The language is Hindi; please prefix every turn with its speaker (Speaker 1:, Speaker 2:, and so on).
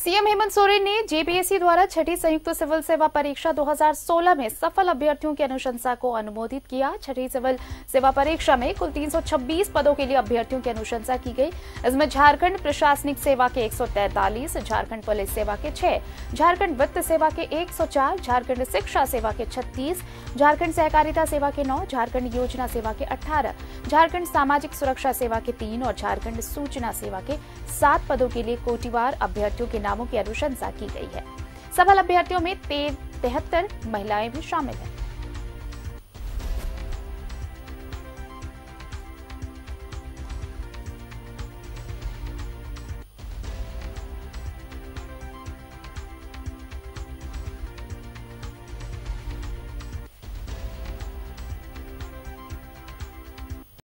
Speaker 1: सीएम हेमंत सोरेन ने जेपीएससी द्वारा छठी संयुक्त सिविल सेवा परीक्षा 2016 में सफल अभ्यर्थियों की अनुशंसा को अनुमोदित किया। छठी सिविल सेवा परीक्षा में कुल 326 पदों के लिए अभ्यर्थियों की अनुशंसा की गई। इसमें झारखंड प्रशासनिक सेवा के 143, झारखंड पुलिस सेवा के 6, झारखंड वित्त सेवा के 104, झारखंड शिक्षा सेवा के 36, झारखंड सहकारिता सेवा के 9, झारखंड योजना सेवा के 18, झारखंड सामाजिक सुरक्षा सेवा के 3 और झारखंड सूचना सेवा के 7 पदों के लिए कोटिवार अभ्यर्थियों के नामों की अनुशंसा की गई है। सफल अभ्यर्थियों में 73 महिलाएं भी शामिल हैं।